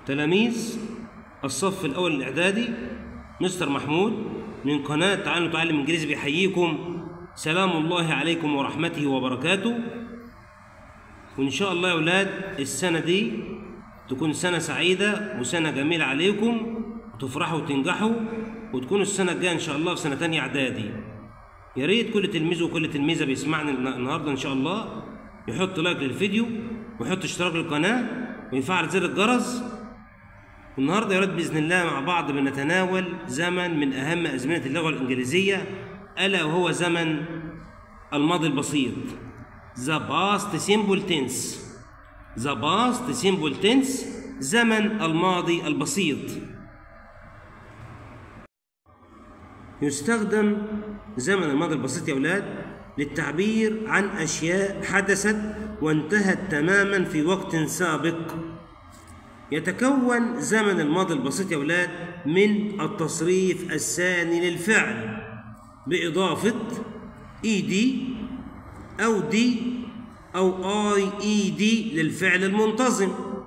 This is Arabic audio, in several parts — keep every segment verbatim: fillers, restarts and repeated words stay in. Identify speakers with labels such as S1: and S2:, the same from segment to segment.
S1: تلاميذ الصف الأول الإعدادي، مستر محمود من قناة تعالوا نتعلم إنجليزي بيحييكم. سلام الله عليكم ورحمته وبركاته. وإن شاء الله يا أولاد السنة دي تكون سنة سعيدة وسنة جميلة عليكم، وتفرحوا وتنجحوا، وتكونوا السنة الجاية إن شاء الله في سنة تانية إعدادي. يا ريت كل تلميذ وكل تلميذة بيسمعني النهارده إن شاء الله يحط لايك للفيديو ويحط اشتراك للقناة ويفعل زر الجرس. النهارده يا ولاد بإذن الله مع بعض بنتناول زمن من أهم أزمنة اللغة الإنجليزية، ألا وهو زمن الماضي البسيط. The past simple tense. The past simple tense زمن الماضي البسيط. يستخدم زمن الماضي البسيط يا أولاد للتعبير عن أشياء حدثت وانتهت تماما في وقت سابق. يتكون زمن الماضي البسيط يا أولاد من التصريف الثاني للفعل بإضافة إيدي أو دي أو آي إي دي للفعل المنتظم.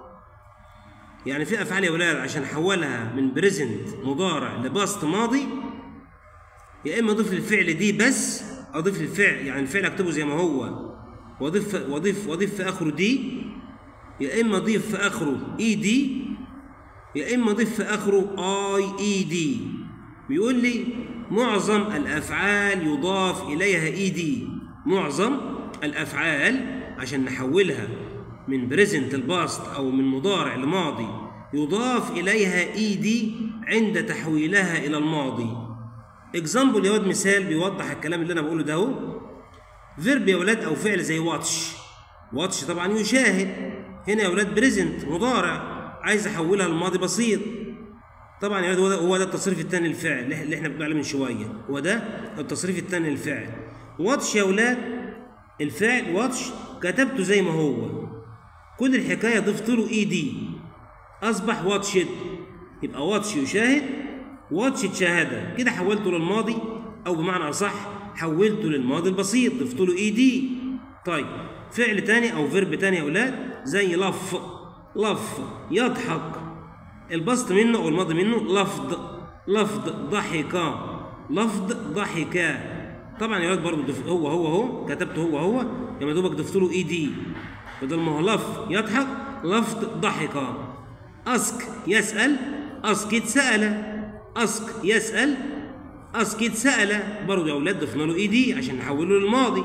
S1: يعني في أفعال يا أولاد عشان أحولها من بريزنت مضارع لباست ماضي، يا إما أضيف للفعل دي بس، أضيف للفعل يعني الفعل أكتبه زي ما هو وأضيف وأضيف وأضيف في آخره دي، يا إما أضيف في آخره إي دي، يا إما أضيف في آخره آي إي دي. بيقول لي معظم الأفعال يضاف إليها إي دي. معظم الأفعال عشان نحولها من بريزنت الباست أو من مضارع لماضي يضاف إليها إي دي عند تحويلها إلى الماضي. إكزامبل يا ولاد، مثال بيوضح الكلام اللي أنا بقوله ده أهو. فيرب يا ولاد أو فعل زي واتش. واتش طبعا يشاهد، هنا يا ولاد بريزنت مضارع عايز أحولها لماضي بسيط. طبعا يا ولاد هو ده, هو ده التصريف الثاني للفعل اللي احنا بنقول عليه من شوية، هو ده التصريف الثاني للفعل. واتش يا ولاد الفعل واتش كتبته زي ما هو، كل الحكاية ضفت له إي دي أصبح واتشد. يبقى واتش يشاهد، واتش تشاهدها، كده حولته للماضي، أو بمعنى أصح حولته للماضي البسيط ضفت له إي دي. طيب فعل تاني أو فيرب تاني يا أولاد زي لف. لف يضحك، البسط منه أو الماضي منه لفظ. لفظ ضحكا، لفظ ضحكا. طبعا يا ولاد برضه هو هو هو كتبته هو هو، يا دوبك ضفت له اي دي بدل ما هو لف يضحك لفظ ضحكا. اسك يسأل، اسكت سأل. اسك يسأل، اسكت سأل، برضه يا ولاد ضفنا له اي دي عشان نحوله للماضي.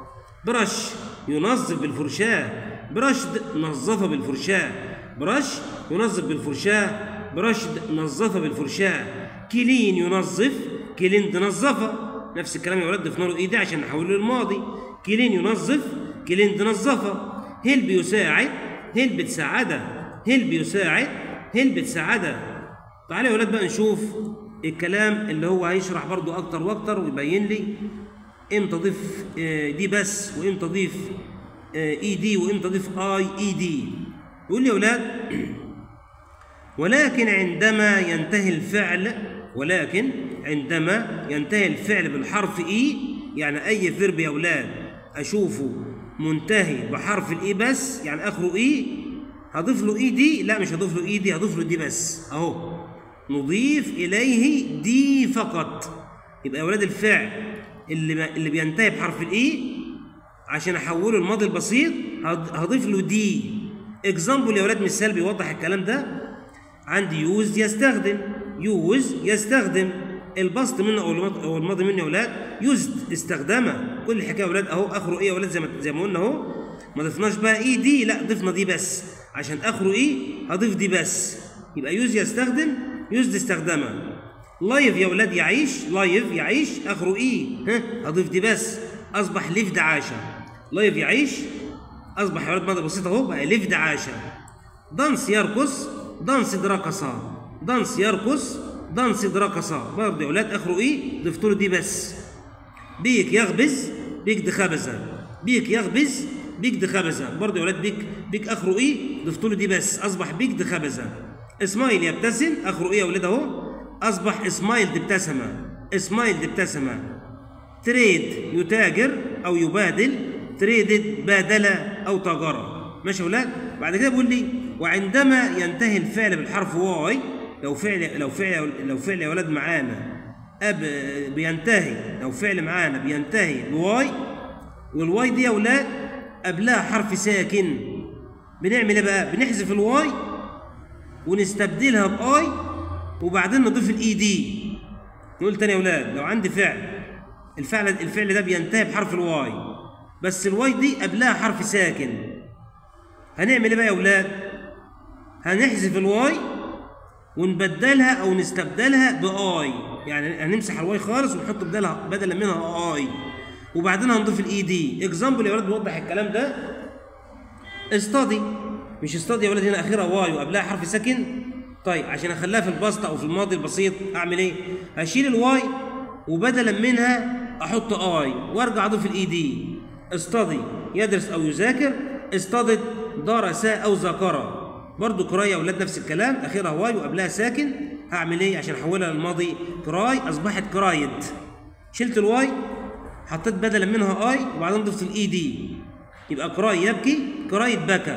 S1: برش ينظف بالفرشاة، برشد نظف بالفرشاة. برش ينظف بالفرشاة، برشد نظف بالفرشاة. كلين ينظف، كلين نظفه. نفس الكلام يا ولاد ضفنا له اي دي عشان نحوله للماضي. كلين ينظف، كلين نظفه. هيلب يساعد، هيلب تساعده. هيلب يساعد، هيلب تساعده. تعالوا يا ولاد بقى نشوف الكلام اللي هو هيشرح برضو اكتر واكتر ويبين لي امتى اضيف دي بس، وامتى اضيف اي دي، وامتى اضيف اي اي دي. يقول لي يا ولاد ولكن عندما ينتهي الفعل، ولكن عندما ينتهي الفعل بالحرف اي، يعني اي فيرب يا اولاد اشوفه منتهي بحرف الاي بس، يعني اخره اي، هضيف له اي دي؟ لا مش هضيف له اي دي، هضيف له دي بس اهو. نضيف اليه دي فقط. يبقى يا اولاد الفعل اللي اللي بينتهي بحرف الاي عشان احوله الماضي البسيط هضيف له دي. اكزامبل يا اولاد مثال بيوضح الكلام ده. عندي يوز يستخدم، يوز يستخدم، البسط منه او الماضي منه يا اولاد يوزد استخدمه. كل الحكايه يا اولاد اهو اخره ايه يا اولاد زي ما زي ما قلنا اهو، ما ضفناش بقى اي دي، لا ضفنا دي بس عشان اخره ايه هضيف دي بس. يبقى يوز يستخدم، يوزد استخدمه. لايف يا اولاد يعيش، لايف يعيش اخره ايه، ها هضيف دي بس اصبح ليفد عاشا. لايف يعيش اصبح يا اولاد ماضي بسيط اهو بقى ليفد عاشا. دانس يرقص، دانس درقصا. دانس يرقص، دانس درقصا، برضه يا اولاد اخره ايه ضفت له دي بس. بيك يخبز، بيك دي خبزه. بيك يخبز، بيك دي خبزه، برضه يا اولاد بيك بيك اخره ايه ضفت له دي بس اصبح بيك دي خبزه. اسمايل يبتسم، اخره ايه يا اولاد اهو اصبح اسمايل دي ابتسمه. اسمايل دي ابتسمه. تريد يتاجر او يبادل، تريدد بادله او تاجره. ماشي يا اولاد؟ بعد كده بيقول لي وعندما ينتهي الفعل بالحرف واي، لو فعل لو فعل لو فعل يا ولاد معانا أب بينتهي، لو فعل معانا بينتهي بواي، والواي دي يا ولاد قبلها حرف ساكن، بنعمل ايه بقى؟ بنحذف الواي ونستبدلها باي وبعدين نضيف الاي دي. نقول تاني يا ولاد، لو عندي فعل الفعل الفعل ده بينتهي بحرف الواي بس الواي دي قبلها حرف ساكن، هنعمل ايه بقى يا ولاد؟ هنحذف الواي ونبدلها او نستبدلها باي، يعني هنمسح الواي خالص ونحط بدلها بدلا منها اي وبعدين هنضيف الاي دي. اكزامبل يا ولاد بيوضح الكلام ده، استادي، مش استادي يا ولاد هنا اخرها واي وقبلها حرف ساكن. طيب عشان اخليها في البسط او في الماضي البسيط اعمل ايه؟ هشيل الواي وبدلا منها احط اي وارجع اضيف الاي دي. استادي يدرس او يذاكر، استادت درس او ذاكر. برضو كراي يا ولاد نفس الكلام، اخرها واي وقبلها ساكن، هعمل ايه عشان احولها للماضي؟ كراي اصبحت كرايد. شلت الواي حطيت بدلا منها اي وبعدين ضفت الاي دي، يبقى كراي يبكي، كرايد بكى.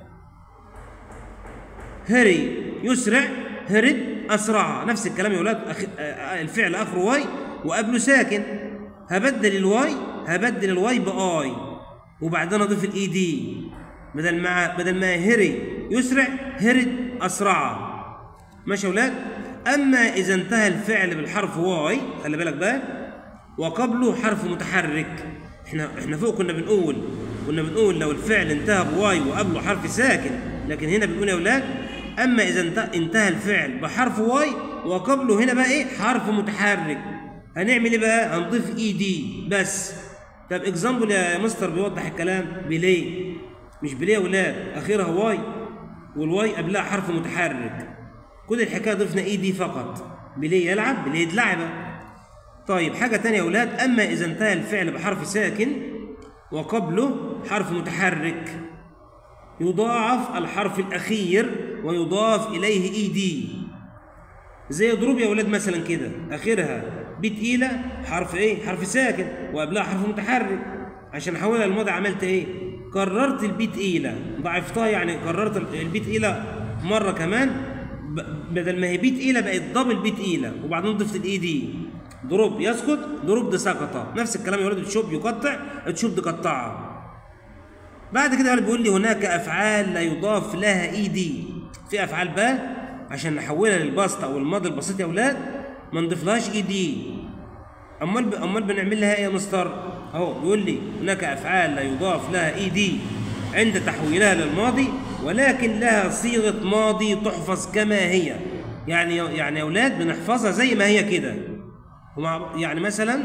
S1: هري يسرع، هرب اسرع. نفس الكلام يا ولاد، أخ... الفعل اخره واي وقبله ساكن، هبدل الواي هبدل الواي باي وبعدين اضيف الاي دي، بدل ما بدل ما هري يسرع هرد اسرع. ماشي يا ولاد؟ اما اذا انتهى الفعل بالحرف واي، خلي بالك بقى، وقبله حرف متحرك. احنا احنا فوق كنا بنقول كنا بنقول لو الفعل انتهى بواي وقبله حرف ساكن، لكن هنا بنقول يا ولاد اما اذا انتهى الفعل بحرف واي وقبله هنا بقى ايه؟ حرف متحرك. هنعمل ايه بقى؟ هنضيف اي دي بس. طب اكزامبل يا مستر بيوضح الكلام، بلاي، مش بلاي يا ولاد اخرها واي والواي قبلها حرف متحرك، كل الحكايه ضفنا اي دي فقط. بلاي يلعب، بلاي لعبه. طيب حاجه ثانيه يا ولاد، اما اذا انتهى الفعل بحرف ساكن وقبله حرف متحرك، يضاعف الحرف الاخير ويضاف اليه اي دي. زي ضروب يا ولاد مثلا كده، اخرها بي تقيله، حرف ايه؟ حرف ساكن وقبلها حرف متحرك، عشان احولها للماضي عملت ايه؟ كررت البي تقيله، ضعفتها، يعني كررت البي تقيله مره كمان، بدل ما هي بي تقيله بقت دبل بي تقيله وبعدين ضفت الاي دي. ضروب يسكت، ضروب ده سقط. نفس الكلام يا ولاد، تشوب يقطع، تشوب دي قطعه. بعد كده يا بيقول لي هناك افعال لا يضاف لها اي دي. في افعال بقى عشان نحولها للبسط او الماضي البسيط يا ولاد ما نضيفلهاش اي دي. امال ب... امال بنعمل لها ايه يا مستر؟ اهو بيقول لي هناك افعال لا يضاف لها اي دي عند تحويلها للماضي ولكن لها صيغه ماضي تحفظ كما هي. يعني يعني يا اولاد بنحفظها زي ما هي كده. يعني مثلا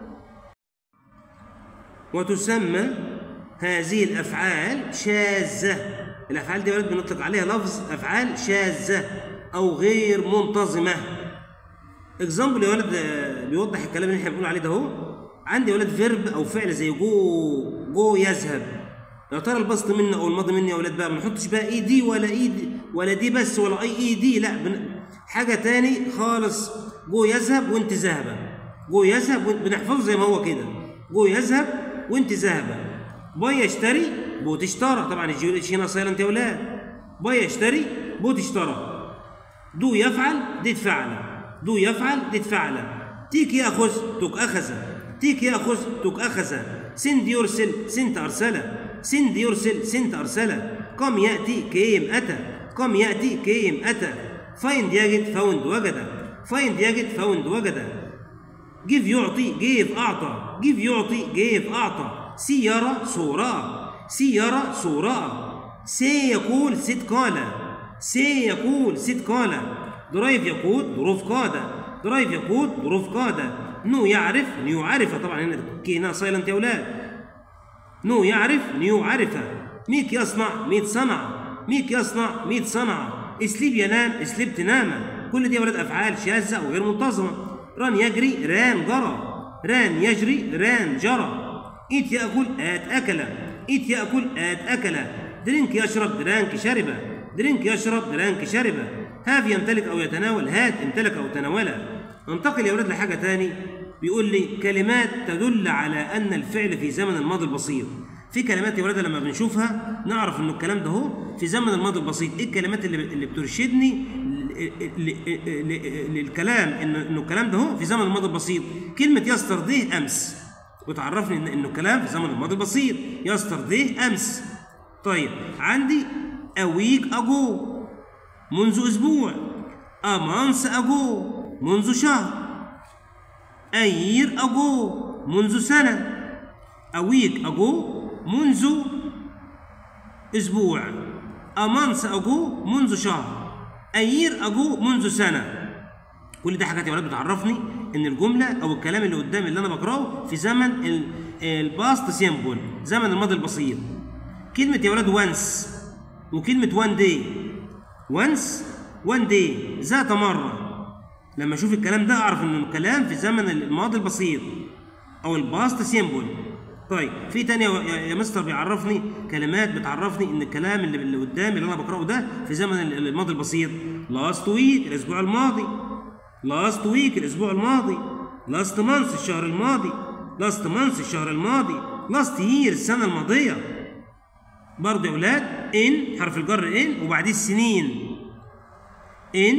S1: وتسمى هذه الافعال شاذه. الافعال دي يا ولاد بنطلق عليها لفظ افعال شاذه او غير منتظمه. اكزامبل يا ولد بيوضح الكلام اللي احنا بنقول عليه ده اهو. عندي يا ولد فيرب او فعل زي جو، جو يذهب. يا ترى البسط منه او الماضي منه يا ولاد بقى ما نحطش بقى اي دي ولا اي دي ولا دي بس ولا اي اي دي، لا بن... حاجه تاني خالص. جو يذهب وانت ذاهبه. جو يذهب وانت بنحفظه زي ما هو كده. جو يذهب وانت ذاهبه. باي يشتري بوت اشترى. طبعا الجي اتش هنا سايلنت يا ولاد. باي يشتري بوت اشترى. دو يفعل ديت فعل. دو يفعل ديت فعل. تيك ياخذ توك اخذ. تيك ياخذ توك اخذ. سند يرسل سنت ارسل. سند يرسل سنت ارسل. قم ياتي كيم اتى. قم ياتي كيم اتى. فايند يجد فاوند وجد. فايند يجد فاوند وجد. جيف يعطي جيف اعطى. جيف يعطي جيف اعطى. سيارة صورة. سيارة صورة. سي يقول ست قال. سي يقول ست قال. درايف يقود ظروف قادة. درايف يقود ظروف قادة. نو يعرف نيو عرفة. طبعا هنا كينا سايلنت يا ولاد. نو يعرف نيو عرفة. ميك يصنع ميت صنع. ميك يصنع ميت صنع. اسليب ينام اسليب تنام. كل دي يا ولاد افعال شاذة او غير منتظمة. ران يجري ران جرى. ران يجري ران جرى. إيت يأكل آت أكل. إيت يأكل آت أكل. درينك يشرب درانك شرب. درينك يشرب درانك شرب. هاف يمتلك أو يتناول. هات امتلك أو تناول. انتقل يا ولاد لحاجة تاني. بيقول لي كلمات تدل على أن الفعل في زمن الماضي البسيط. في كلمات يا ولاد لما بنشوفها نعرف إن الكلام ده هو في زمن الماضي البسيط. ايه الكلمات اللي اللي بترشدني للكلام ان انه الكلام ده هو في زمن الماضي البسيط؟ كلمه يسترديه امس بتعرفني ان انه الكلام في زمن الماضي البسيط. يسترديه امس. طيب عندي a week ago منذ اسبوع، a month ago منذ شهر، a year ago منذ سنه، a week ago منذ اسبوع، a month ago منذ شهر، a year ago منذ سنه. كل دي حاجات يا ولاد بتعرفني ان الجمله او الكلام اللي قدامي اللي انا بقراه في زمن الباست سيمبل، زمن الماضي البسيط. كلمه يا ولاد once وكلمه one day. once one day ذات مره. لما اشوف الكلام ده اعرف انه الكلام في زمن الماضي البسيط او الباست سيمبل. طيب في تاني يا مستر بيعرفني كلمات بتعرفني ان الكلام اللي اللي قدامي اللي انا بقراه ده في زمن الماضي البسيط. last week الاسبوع الماضي، last week الاسبوع الماضي، last month الشهر الماضي، last month الشهر الماضي، last year السنه الماضيه. برضه يا اولاد in حرف الجر in وبعديه السنين. in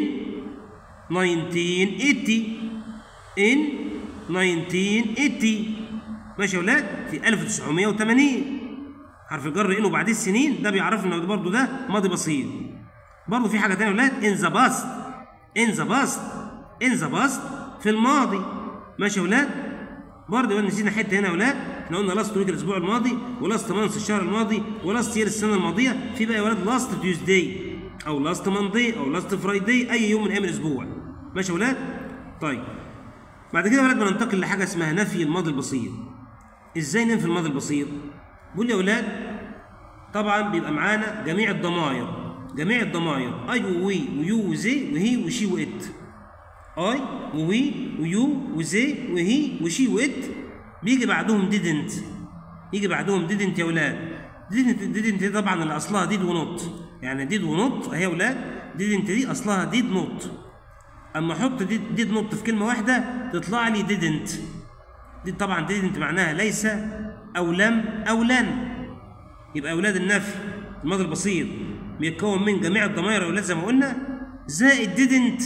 S1: nineteen eighty in nineteen eighty ماشي يا اولاد في ألف وتسعمائة وثمانين. حرف الجر ان وبعديه السنين ده بيعرفنا ان برضه ده ماضي بسيط. برضه في حاجه ثانيه يا اولاد in the past in the past in the past في الماضي. ماشي يا اولاد. برضه نسينا حته هنا يا اولاد، احنا قلنا لاست ويك الاسبوع الماضي، ولاست مانث الشهر الماضي، ولاست يير السنه الماضيه. في بقى يا اولاد لاست تيوزداي او لاست ماندي او لاست فرايداي، اي يوم من ايام الاسبوع. ماشي يا اولاد. طيب بعد كده يا اولاد بننتقل لحاجه اسمها نفي الماضي البسيط. ازاي ننفي الماضي البسيط؟ بقول يا اولاد طبعا بيبقى معانا جميع الضمائر، جميع الضمائر اي ووي ويو وزي وهي وشي وات. اي ووي ويو وزي وهي وشي وات بيجي بعدهم didn't، يجي بعدهم didn't يا اولاد. didn't didn't دي طبعا اللي اصلها did ونوت، يعني did ونوت اهي يا اولاد. didn't دي اصلها did نوت، اما احط did, did نوت في كلمه واحده تطلع لي didn't. دي طبعا didn't معناها ليس او لم او لن. يبقى يا اولاد النفي الماضي البسيط بيتكون من جميع الضمائر يا اولاد زي ما قلنا، زائد didn't.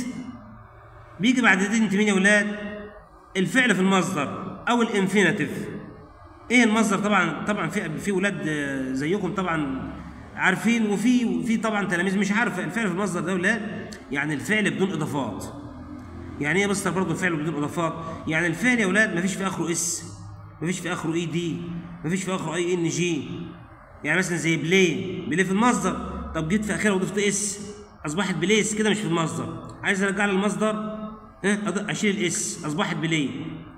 S1: بيجي بعد didn't مين يا اولاد؟ الفعل في المصدر او الانفينيتيف. ايه المصدر؟ طبعا طبعا في في اولاد زيكم طبعا عارفين، وفي وفي طبعا تلاميذ مش عارفه. الفعل في المصدر ده يا اولاد يعني الفعل بدون اضافات. يعني ايه يا مستر برضه الفعل بدون اضافات؟ يعني الفعل يا اولاد مفيش في اخره اس، مفيش في اخره اي دي، مفيش في اخره اي ان جي. يعني مثلا زي بلاي، بلاي في المصدر، طب جيت في اخرها وضفت اس اصبحت بليس، كده مش في المصدر. عايز ارجع للمصدر ها اشيل الاس اصبحت بلاي.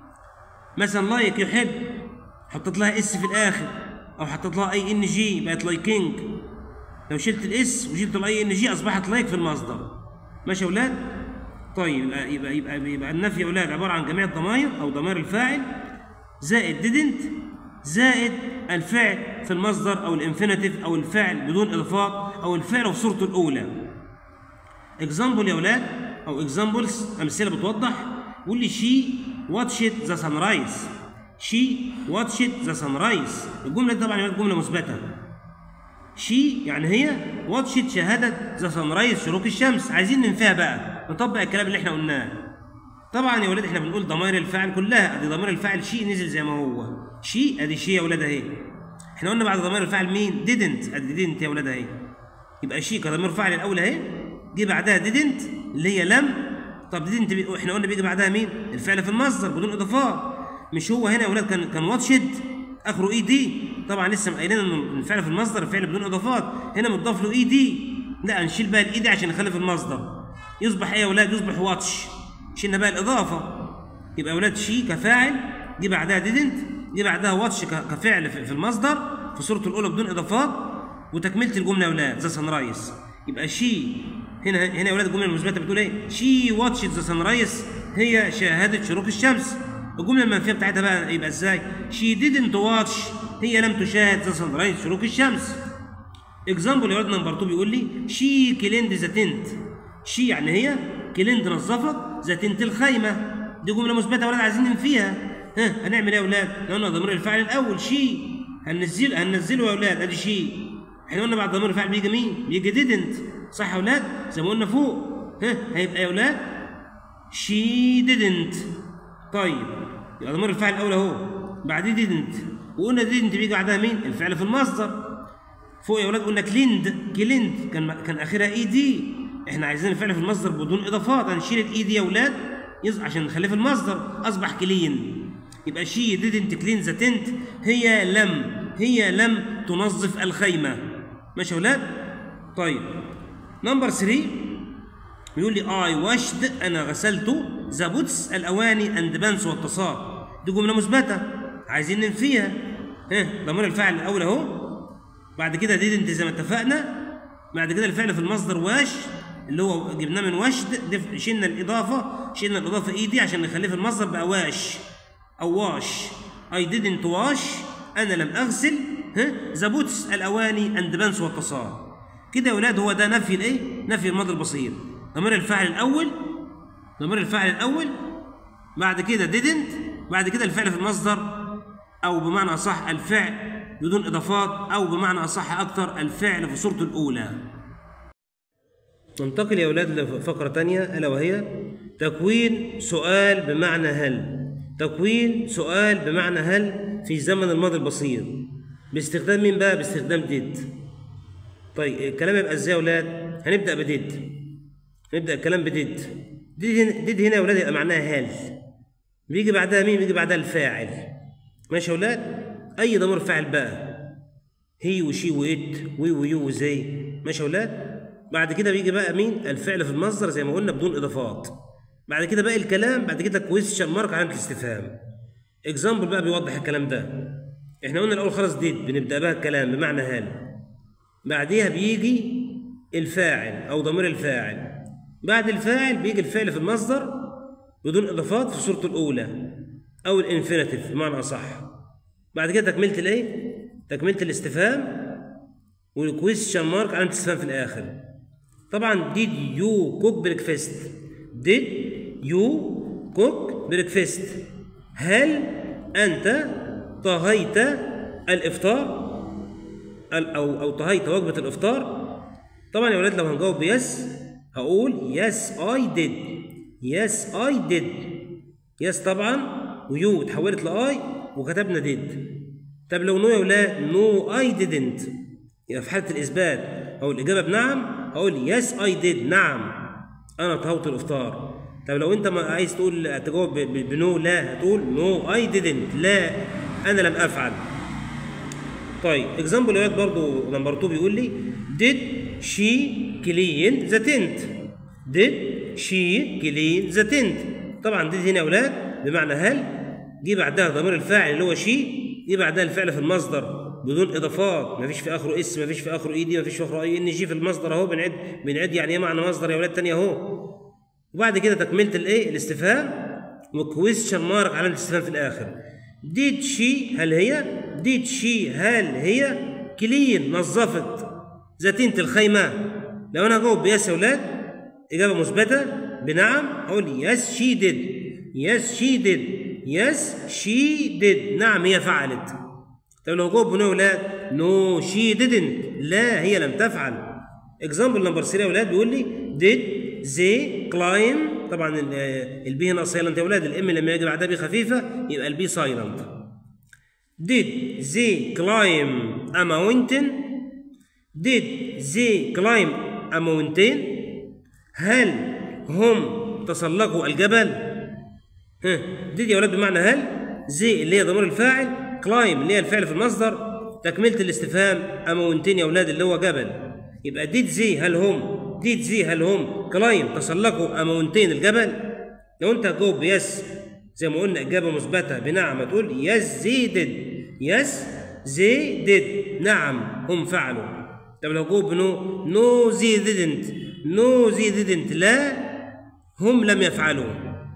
S1: مثلا لايك يحب حطيت لها اس في الاخر، او حطيت لها اي ان جي بقت لايكينج. لو شلت الاس وشلت الاي ان جي اصبحت لايك في المصدر. ماشي يا اولاد؟ طيب يبقى يبقى يبقى, يبقى النفي يا اولاد عباره عن جميع الضمائر او ضمائر الفاعل زائد didn't زائد الفعل في المصدر او الانفينيتيف او الفعل بدون اضافات او الفعل في صورته الاولى. اكزامبل يا اولاد او اكزامبلز امثله بتوضح. بيقول لي شي واتشت ذا سان رايز. شي واتشت ذا سان رايز. الجمله دي طبعا يا جمله مثبته. شي يعني هي، واتشت شاهدت ذا سان رايز شروق الشمس. عايزين ننفيها بقى، نطبق الكلام اللي احنا قلناه. طبعا يا ولاد احنا بنقول ضمائر الفاعل كلها، ادي ضمير الفاعل شي نزل زي ما هو. شي ادي شي يا ولاد اهي. احنا قلنا بعد ضمير الفاعل مين؟ didn't، ادي didn't يا ولاد اهي. يبقى شي كضمير فاعل الاول اهي، جه بعدها didn't اللي هي لم. طب didn't بي... احنا قلنا بيجي بعدها مين؟ الفعل في المصدر بدون اضافات. مش هو هنا يا ولاد كان كان واتشد اخره اي دي. طبعا لسه قايلين ان الفعل في المصدر الفعل بدون اضافات، هنا متضاف له اي دي. لا نشيل بقى الاي دي عشان نخلي في المصدر. يصبح ايه يا ولاد؟ يصبح واتش. شلنا بقى الاضافه. يبقى يا ولاد شي كفاعل جه بعدها didn't، جه بعدها واتش كفعل في المصدر في صورته الاولى بدون اضافات، وتكمله الجمله يا ولاد ذا سان رايز. يبقى شي هنا هنا يا ولاد الجمله المثبته بتقول ايه؟ شي واتشت ذا سان رايز، هي شاهدت شروق الشمس. الجمله المنفيه بتاعتها بقى يبقى ازاي؟ شي didn't watch، هي لم تشاهد ذا سان رايز شروق الشمس. اكزامبل يا ولاد نمبر اتنين بيقول لي شي كليند ذا تنت. شي يعني هي، كليند نظفت، ذا تنت الخيمه. دي جمله مثبته يا ولاد عايزين ننفيها. ها هنعمل ايه يا ولاد؟ قلنا ضمير الفاعل الاول شي، هننزل هننزله يا ولاد ادي شي، احنا قلنا بعد ضمير الفاعل بيجي مين؟ بيجي didn't، صح يا ولاد؟ زي ما قلنا فوق. ها هيبقى يا ولاد she didn't. طيب يبقى ضمير الفاعل الاول اهو، بعديه didn't، وقلنا didn't بيجي بعدها مين؟ الفعل في المصدر. فوق يا ولاد قلنا كليند، كليند كان كان اخرها اي دي، احنا عايزين الفعل في المصدر بدون اضافات، هنشيل الاي دي يا ولاد عشان نخليه في المصدر، اصبح كلين. يبقى she didn't clean the tent، هي لم هي لم تنظف الخيمة. ماشي يا ولاد؟ طيب نمبر ثلاثة بيقول لي I washed، أنا غسلت the pots، الأواني and pans والطاسات. دي جملة مثبتة عايزين ننفيها. ها ضمير الفاعل الأول أهو، بعد كده didn't زي ما اتفقنا، بعد كده الفعل في المصدر واش اللي هو جبناه من وشد، شلنا الإضافة شلنا الإضافة إي دي عشان نخليه في المصدر بقى واش أو واش. I didn't wash، أنا لم أغسل ها the pots، الأواني and pans والطاسات. كده يا ولاد هو ده نفي الإيه؟ نفي الماضي البسيط. ضمير الفاعل الأول، ضمير الفاعل الأول، بعد كده didn't، بعد كده الفعل في المصدر، أو بمعنى أصح الفعل بدون إضافات، أو بمعنى أصح أكتر الفعل في صورته الأولى. ننتقل يا أولاد لفقرة تانية ألا وهي تكوين سؤال بمعنى هل. تكوين سؤال بمعنى هل في زمن الماضي البسيط باستخدام مين بقى؟ باستخدام did. طيب الكلام يبقى ازاي يا أولاد؟ هنبدأ بدid، نبدأ الكلام بدid. did هنا يا أولاد يبقى معناها هل، بيجي بعدها مين؟ بيجي بعدها الفاعل. ماشي يا أولاد؟ أي ضمير فاعل بقى، هي وشي وإت وي ويو وزي. ماشي يا أولاد؟ بعد كده بيجي بقى مين؟ الفعل في المصدر زي ما قلنا بدون إضافات. بعد كده باقي الكلام، بعد كده كويستشن مارك علامة الاستفهام. اكزامبل بقى بيوضح الكلام ده. احنا قلنا الأول خالص ديد بنبدأ بها الكلام بمعنى هل، بعديها بيجي الفاعل أو ضمير الفاعل، بعد الفاعل بيجي الفعل في المصدر بدون إضافات في صورته الأولى أو الانفينيتيف بمعنى أصح. بعد كده تكملة الإيه؟ تكملة الاستفهام والكويستشن مارك علامة الاستفهام في الآخر. طبعا did you cook breakfast؟ did you cook breakfast؟ هل أنت طهيت الإفطار؟ أو أو طهيت وجبة الإفطار؟ طبعا يا ولاد لو هنجاوب بيس هقول yes I did، yes I did. yes طبعا ويو اتحولت لآي وكتبنا did. طب لو نو يا ولاد no I didn't، يبقى في حالة الإثبات أو الإجابة بنعم هقول yes I did، نعم أنا طهوت الإفطار. طب لو أنت ما عايز تقول تجاوب بنو لا، هتقول no I didn't، لا أنا لم أفعل. طيب اكزامبل يا ولاد برضه نمبر اتنين بيقول لي did she clean the tent؟ did she clean the tent؟ طبعا did هنا يا ولاد بمعنى هل، جه بعدها ضمير الفاعل اللي هو she، جه بعدها الفعل في المصدر بدون اضافات، مفيش في اخره اس، مفيش في اخره اي دي، مفيش في اخره اي ان جي في المصدر اهو. بنعد بنعد يعني ايه معنى مصدر يا ولاد تاني اهو. وبعد كده تكمله الايه؟ الاستفهام وكويستشن مارك علامه الاستفهام في الاخر. did she هل هي؟ did she هل هي كلين نظفت ذا تنت الخيمه؟ لو انا هجاوب بيس يا ولاد اجابه مثبته بنعم هقول يس شي ديد، يس شي ديد، يس شي ديد، نعم هي فعلت. طب لو جاوب بنو يا ولاد نو شي ديدنت، لا هي لم تفعل. اكزامبل نمبر ثلاثة يا ولاد بيقول لي did they climb، طبعا البي هنا سايلنت يا ولاد، الام لما يجي بعدها بي خفيفه يبقى البي سايلنت. did they climb a mountain؟ did they climb a mountain؟ هل هم تسلقوا الجبل؟ ها did يا ولاد بمعنى هل، زي اللي هي ضمير الفاعل، كلايم اللي هي الفعل في المصدر، تكمله الاستفهام a mountain يا ولاد اللي هو جبل. يبقى did they هل هم، did they هل هم كلايم تسلقوا a mountain الجبل؟ لو انت هتجاوب بيس زي ما قلنا اجابه مثبته بنعم هتقول يس they did، يس they did، نعم هم فعلوا. طب لو جاوب بنو نو they didn't، نو they didn't، لا هم لم يفعلوا.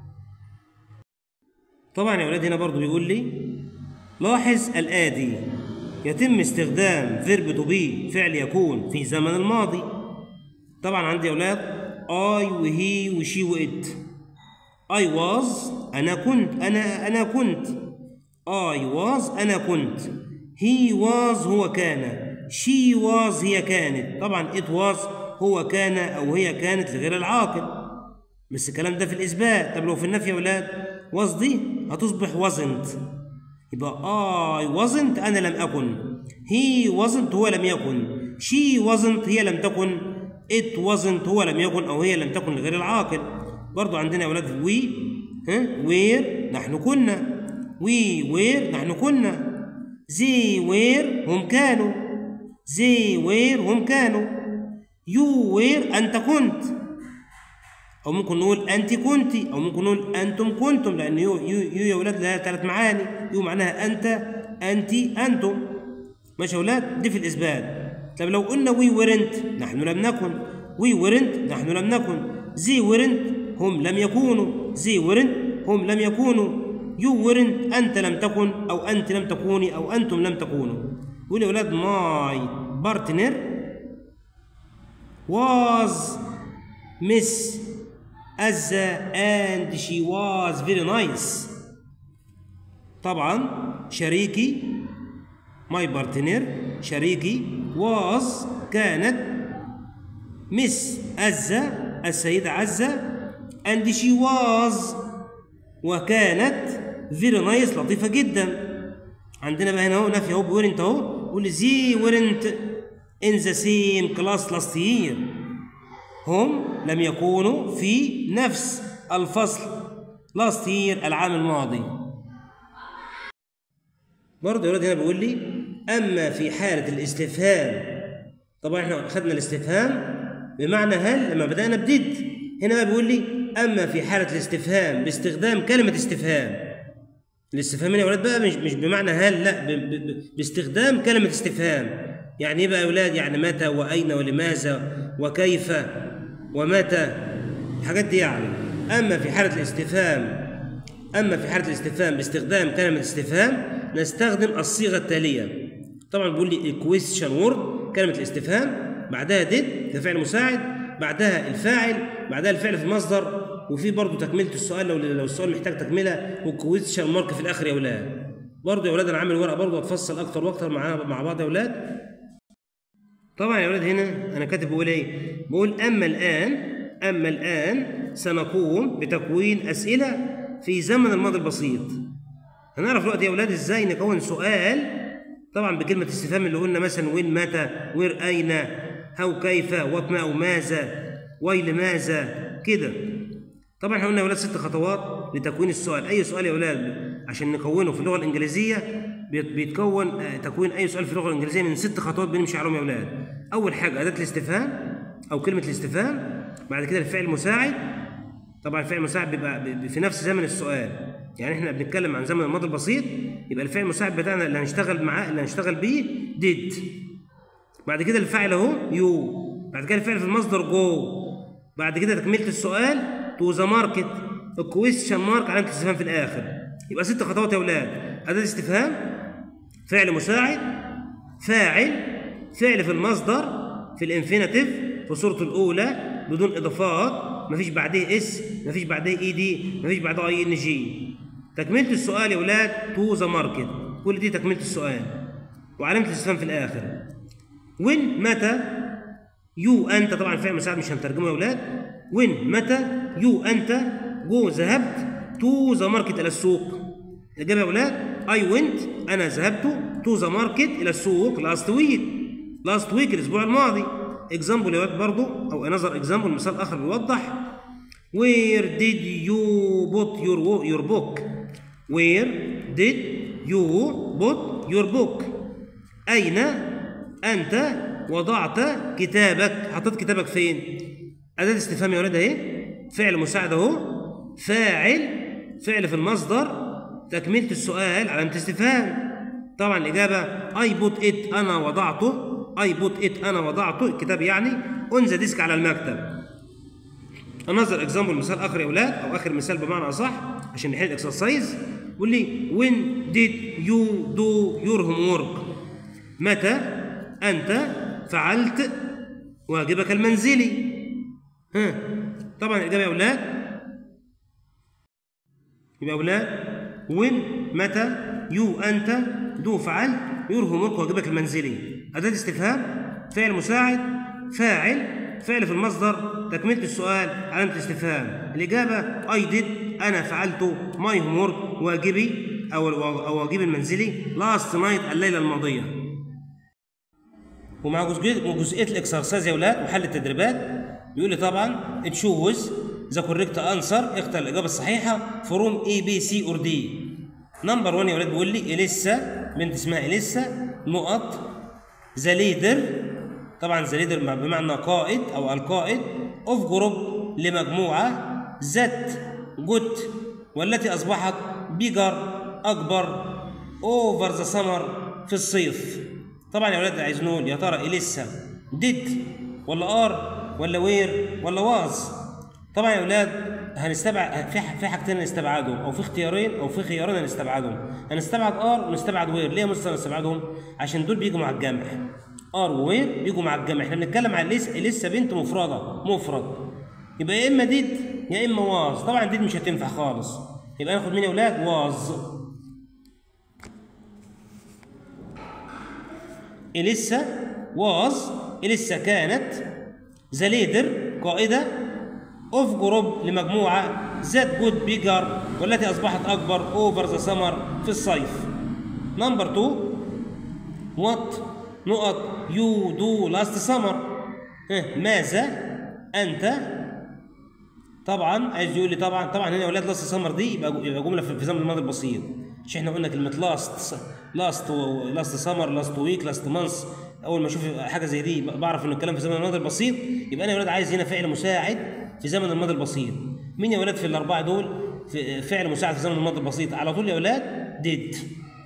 S1: طبعا يا ولاد هنا برضو بيقول لي لاحظ الآتي، يتم استخدام فيرب تو بي فعل يكون في زمن الماضي. طبعا عندي يا ولاد I وهي وشي وإت. I was أنا كنت، أنا أنا كنت. I was أنا كنت. He was هو كان. she was هي كانت. طبعا it was هو كان أو هي كانت لغير العاقل، بس الكلام ده في الإثبات. طب لو في النفي يا أولاد was دي هتصبح wasn't، يبقى I wasn't أنا لم أكن، he wasn't هو لم يكن، she wasn't هي لم تكن، it wasn't هو لم يكن أو هي لم تكن لغير العاقل. برضو عندنا يا أولاد we ها were نحن كنا، we were نحن كنا، they were هم كانوا، they were هم كانوا، you were أنت كنت، أو ممكن نقول أنت كنت، أو ممكن نقول أنتم كنتم، لأن يو يو يو يا أولاد لها ثلاث معاني، يو معناها أنت، أنت، أنتم. ماشي يا أولاد؟ دي في الإثبات. طب لو قلنا we weren't نحن لم نكن، we weren't نحن لم نكن، they weren't هم لم يكونوا، they weren't هم لم يكونوا، you weren't أنت لم تكن أو أنت لم تكوني أو أنتم لم تكونوا. قول يا أولاد my partner was Miss Azza and she was very nice. طبعا شريكي my partner شريكي was كانت Miss Azza السيدة عزة and she was وكانت very nice لطيفة جدا. عندنا بقى هنا اهو نفي اهو weren't اهو، قول they weren't in the same class last year هم لم يكونوا في نفس الفصل last year العام الماضي. برضه يا ولاد هنا بيقول لي أما في حالة الاستفهام، طبعا احنا أخذنا الاستفهام بمعنى هل لما بدأنا بديد، هنا بقى بيقول لي أما في حالة الاستفهام باستخدام كلمة استفهام. الاستفهام هنا يا ولاد بقى مش مش بمعنى هل، لا، ب ب باستخدام كلمة استفهام. يعني إيه بقى يا ولاد؟ يعني متى وأين ولماذا وكيف ومتى، الحاجات دي يعني. أما في حالة الاستفهام أما في حالة الاستفهام باستخدام كلمة استفهام نستخدم الصيغة التالية. طبعا بيقول لي question word كلمة الاستفهام، بعدها did كفعل مساعد، بعدها الفاعل، بعدها الفعل في المصدر، وفي برضه تكملة السؤال لو لو السؤال محتاج تكملة، والكويستشن مارك في الآخر يا أولاد. برضه يا أولاد أنا عامل ورقة برضه هتفصل أكتر وأكتر مع مع بعض يا أولاد. طبعا يا أولاد هنا أنا كاتب بقول إيه؟ بقول أما الآن أما الآن سنقوم بتكوين أسئلة في زمن الماضي البسيط. هنعرف دلوقتي يا أولاد إزاي نكون سؤال طبعا بكلمة استفهام اللي قلنا مثلا وين، متى، وير، أين، هاو، كيف، وات، ما، وماذا، واي، لماذا، كده. طبعا احنا قلنا يا أولاد ست خطوات لتكوين السؤال. أي سؤال يا أولاد عشان نكونه في اللغة الإنجليزية بيتكون تكوين أي سؤال في اللغة الإنجليزية من ست خطوات بنمشي عليهم يا أولاد. أول حاجة أداة الاستفهام أو كلمة الاستفهام، بعد كده الفعل المساعد. طبعا الفعل المساعد بيبقى في نفس زمن السؤال، يعني احنا بنتكلم عن زمن الماضي البسيط، يبقى الفعل المساعد بتاعنا اللي هنشتغل معاه اللي هنشتغل بيه did. بعد كده الفاعل اهو يو، بعد كده الفعل في المصدر جو، بعد كده تكمله السؤال تو ذا ماركت، الكويستشن مارك علامه الاستفهام في الاخر. يبقى ست خطوات يا اولاد: اداه استفهام، فعل مساعد، فاعل، فعل في المصدر في الانفينيتيف في صورته الاولى بدون اضافات، مفيش بعديه اس، مفيش بعديه اي دي، مفيش بعديه اي ان جي. تكمله السؤال يا اولاد تو ذا ماركت، كل دي تكمله السؤال وعلامه الاستفهام في الاخر. وين، متى، يو، انت. طبعا فعل مساعد مش هنترجمه يا اولاد. وين، متى، يو، انت، جو، ذهبت، تو ذا ماركت، الى السوق. الاجابه يا اولاد اي وينت، انا ذهبت، تو ذا ماركت، الى السوق، لاست ويك، لاست ويك الاسبوع الماضي. اكزامبل يا ولاد برضه او انذر اكزامبل، مثال اخر بيوضح. Where did you put your your book? Where did you put your book? أين أنت وضعت كتابك؟ حطيت كتابك فين؟ أداة استفهام يا ولاد أهي، فعل مساعد أهو، فاعل، فعل في المصدر، تكملة السؤال علامة استفهام. طبعا الإجابة I put it، أنا وضعته، I put it أنا وضعته الكتاب يعني on the desk على المكتب. another example مثال آخر يا أولاد أو آخر مثال بمعنى أصح عشان نحل الإكسرسايز. قول لي when did you do your homework؟ متى أنت فعلت واجبك المنزلي؟ ها طبعا الإجابة يا أولاد يبقى يا أولاد when، متى، يو، أنت، دو، فعلت، يور homework واجبك المنزلي. أداة استفهام، فعل مساعد، فاعل، فعل في المصدر، تكملة السؤال، علامة الاستفهام. الإجابة I did، أنا فعلت my homework، واجبي أو أو واجبي المنزلي last night، الليلة الماضية. ومع جزئية جزئية الإكسرسايز يا أولاد وحل التدريبات بيقول لي طبعا تشوز ذا كوريكت أنسر، اختر الإجابة الصحيحة فروم A B C or D. نمبر واحد يا أولاد بيقول لي إليسا، بنت اسمها إليسا، نقط ذا ليدر، طبعا ذا ليدر بمعنى قائد أو القائد، أوف جروب لمجموعة، ذات جوت والتي أصبحت بيجر أكبر، أوفر ذا سمر في الصيف. طبعا يا أولاد عايز نقول يا ترى إليسا ديد ولا آر ولا وير ولا واز. طبعا يا أولاد هنستبعد في في حاجتين هنستبعدهم، أو في اختيارين أو في خيارين هنستبعدهم. هنستبعد آر ونستبعد وير. ليه مثلا نستبعدهم؟ عشان دول بيجوا مع الجمع. آر ووير بيجوا مع الجمع. احنا بنتكلم عن إليسا، إليسا بنت مفردة مفرد، يبقى يا إما ديد يا إما واز. طبعا ديد مش هتنفع خالص، يبقى ناخد مين يا أولاد؟ واز. إليسا واز، إليسا كانت، ذا ليدر قائدة، اوف جروب لمجموعة، ذات جود بيجر والتي أصبحت أكبر، أوفر ذا سمر في الصيف. نمبر اتنين وات نقط يو دو لاست سمر، ماذا أنت. طبعا عايز يقول لي طبعا طبعا هنا يا أولاد لاست سمر دي يبقى جملة في زمن الماضي البسيط. مش احنا قلنا كلمة لاست لاست لاست سمر، لاست ويك، لاست مانث، أول ما أشوف حاجة زي دي بعرف إن الكلام في زمن الماضي البسيط. يبقى أنا يا أولاد عايز هنا فعل مساعد في زمن الماضي البسيط. مين يا أولاد في الأربعة دول في فعل مساعد في زمن الماضي البسيط؟ على طول يا أولاد did.